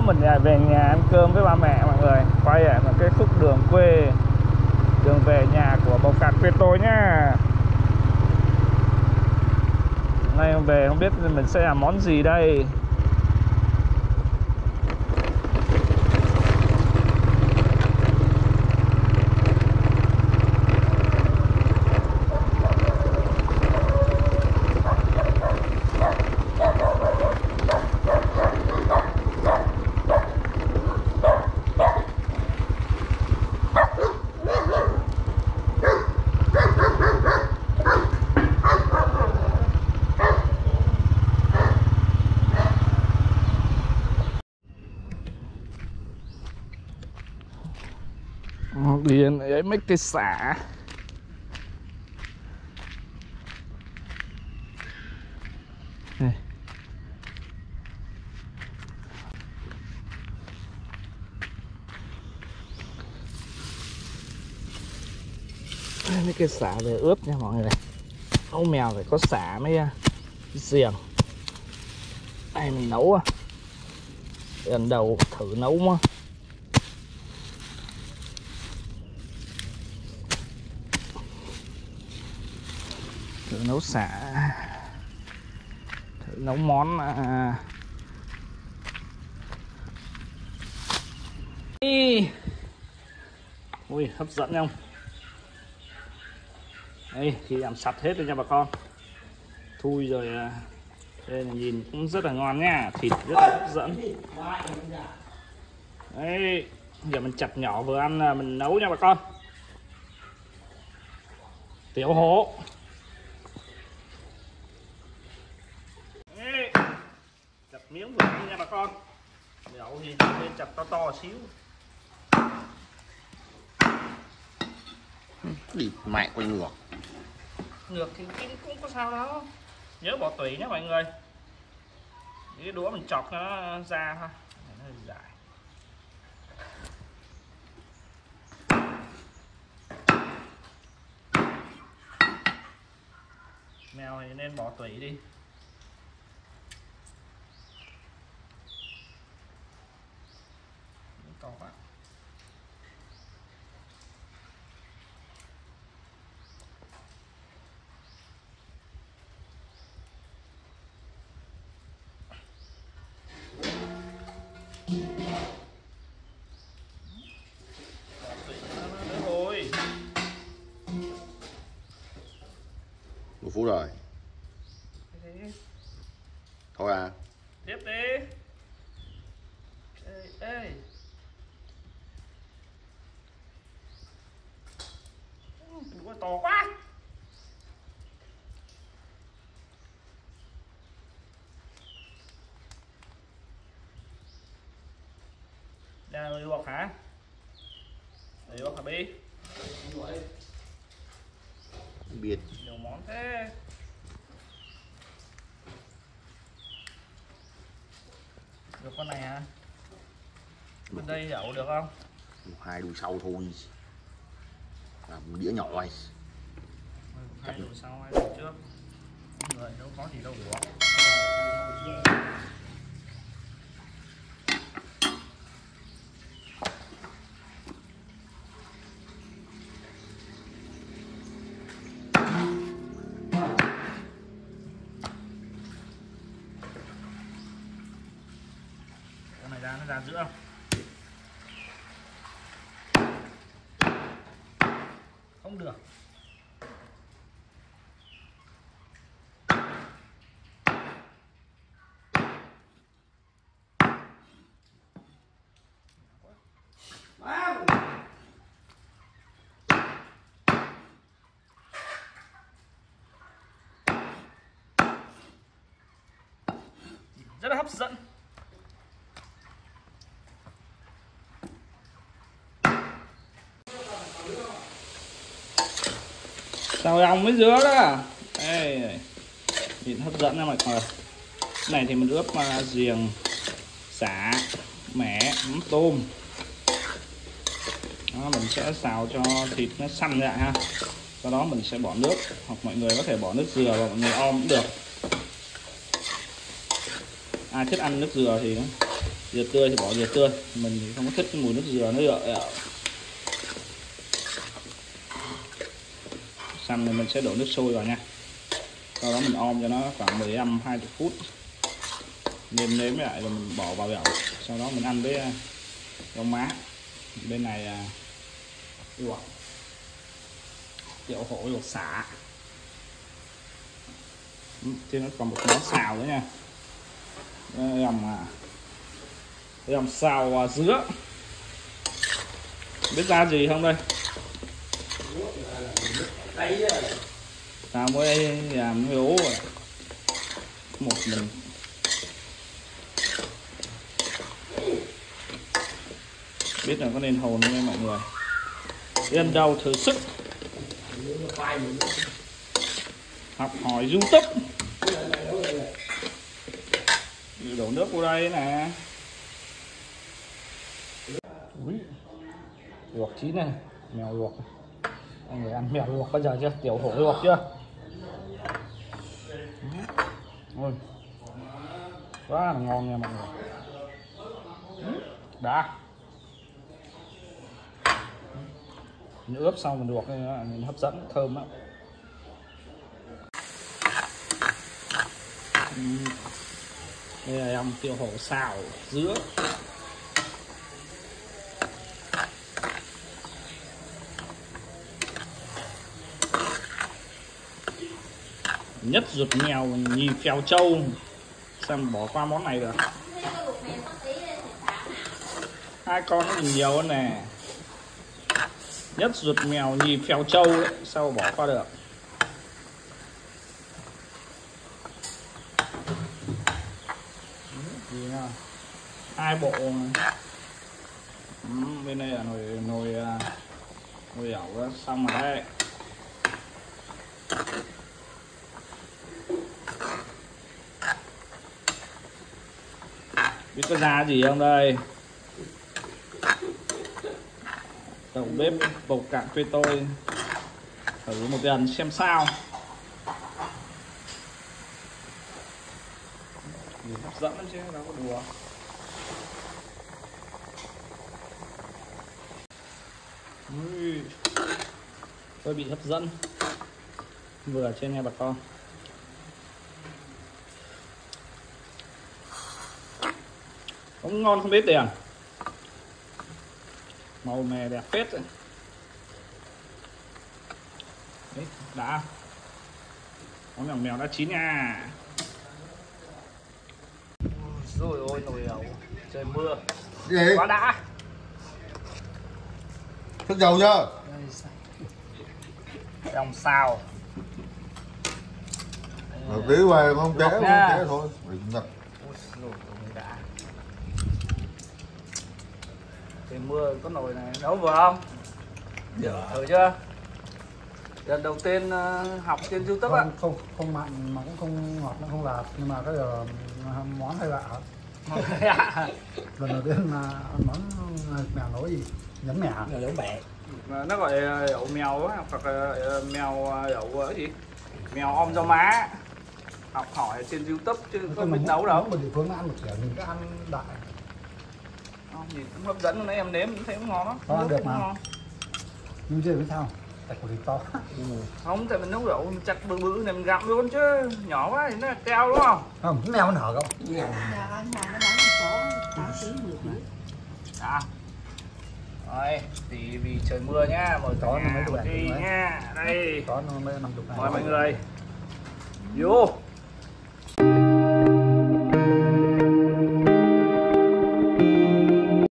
mình về nhà ăn cơm với ba mẹ mọi người. Quay ở cái khúc đường quê, đường về nhà của bầu cạc quê tôi nhá. Nay về không biết mình sẽ làm món gì đây. Điền ấy mấy cây xả. Đây. Mấy cây xả về ướp nha mọi người này. Ấu mèo phải có xả mới giềng. Đây mình nấu lần đầu thử nấu mà. Thử nấu xả, thử nấu món ui hấp dẫn không? Đây thì làm sạch hết rồi nha bà con. Thui rồi. Đây là nhìn cũng rất là ngon nha, thịt rất là hấp dẫn. Đấy, giờ mình chặt nhỏ vừa ăn là mình nấu nha bà con. Tiểu hổ. Đấy, chặt miếng vừa ăn nha bà con. Đậu thì nên chặt to to xíu. Đi mẹ quay ngược. Ngược thì cũng có sao đâu. Nhớ bỏ tủy nhé mọi người. Cái đũa mình chọc nó ra thôi. Nó hơi dài. Mèo thì nên bỏ tủy đi. To quá. Một phút rồi. Thôi à. Tiếp đi. Ê. Đũa to quá. Ra rồi luộc hả? Để luộc hả Bi? Biết. Nhiều món thế. Được con này hả? Bên đây đậu được không? Một hai đùi sau thôi. Làm một đĩa nhỏ này. Hai đùi sau, hai đùi trước. Người đâu có gì đâu được. Nó ra giữa không được. Rất là hấp dẫn. Sao ong mới dứa đó. Đây, thịt hấp dẫn nha mọi người. Cái này thì mình ướp giềng, sả, mẻ, mắm tôm. Đó, mình sẽ xào cho thịt nó săn lại ha. Sau đó mình sẽ bỏ nước, hoặc mọi người có thể bỏ nước dừa vào, mọi người om cũng được. Ai thích ăn nước dừa thì Dừa tươi thì bỏ dừa tươi, mình thì không có thích cái mùi nước dừa nữa. Xong rồi mình sẽ đổ nước sôi vào nha. Sau đó mình om cho nó khoảng 15-20 phút, nêm nếm lại rồi mình bỏ vào gạo. Sau đó mình ăn với rau má. Bên này luộc tiểu hổ luộc sả. Trên nó còn một món xào nữa nha, làm xào dứa. Biết ra gì không đây? Tao mới làm cái ố rồi. Một mình biết là có nên hồn không em mọi người. Yên đâu thử sức học hỏi YouTube. Đổ nước vô đây nè. Úi, luộc chín này, mèo luộc. Mọi người ăn mèo luộc bao giờ chưa? Tiểu hổ luộc chưa? Ôi, quá là ngon nha mọi người. Đã. Mình ướp xong mình luộc nên hấp dẫn, thơm lắm. Đây là em tiểu hổ xào dứa. Nhất ruột mèo nhì phèo trâu. Xem bỏ qua món này được. Hai con nó nhiều hơn nè. Nhất ruột mèo nhì phèo trâu đấy, sao bỏ qua được. Hai bộ. Bên đây là nồi ẩu xong rồi đấy. Biết có ra gì không đây? Đầu bếp bộc cạn quê tôi thử một lần xem sao. Nhìn hấp dẫn lắm chứ đâu có đùa. Tôi bị hấp dẫn vừa trên nha bà con. Không ngon không biết tiền. Màu mè đẹp phết rồi. Đấy, đã. Món mèo đã chín nha. Rồi ôi nồi ẩu trời mưa. Gì? Quá đã. Thức dầu chưa? Lòng xào. Rồi tí về không chế thôi. Mình nhập. Đã. Trời mưa có nồi này nấu vừa không? Thử chưa? Lần đầu tiên học trên YouTube á. Không mặn mà cũng không ngọt, nó không lạt, nhưng mà cái giờ món hơi lạ. Lần đầu tiên mà ăn món mèo nấu gì nhấm mèo nấu bẹ. Nó gọi ẩu mèo á, hoặc là mèo ẩu cái gì? Mèo om rau má. Học hỏi trên YouTube chứ không biết nấu đâu. Một địa phương nó ăn một kiểu mình cứ ăn đại. Nhìn cũng hấp dẫn, nãy em nếm thấy cũng ngon lắm. Có được mà. Nhưng chưa biết sao? Tại của thịt to. Không, tại mình nấu rượu mình chặt bự bự này mình gặm luôn chứ. Nhỏ quá thì nó là keo đúng không? Không, cái mèo nó nở không? Nhà ăn nó bán có 8 kg 10 kg. À. Rồi, thì vì trời mưa nhá, mời Có nó mấy đồ đi nhá. Đây. Có nó mấy 50 này. Mời mọi người. Vô.